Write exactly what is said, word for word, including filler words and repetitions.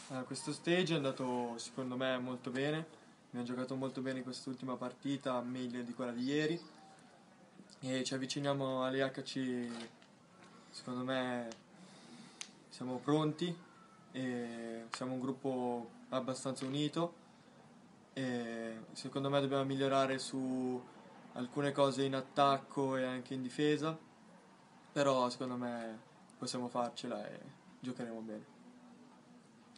Eh, questo stage è andato secondo me molto bene, abbiamo giocato molto bene quest'ultima partita, meglio di quella di ieri e ci avviciniamo alle H C, secondo me siamo pronti e siamo un gruppo abbastanza unito e secondo me dobbiamo migliorare su alcune cose in attacco e anche in difesa, però secondo me possiamo farcela e giocheremo bene.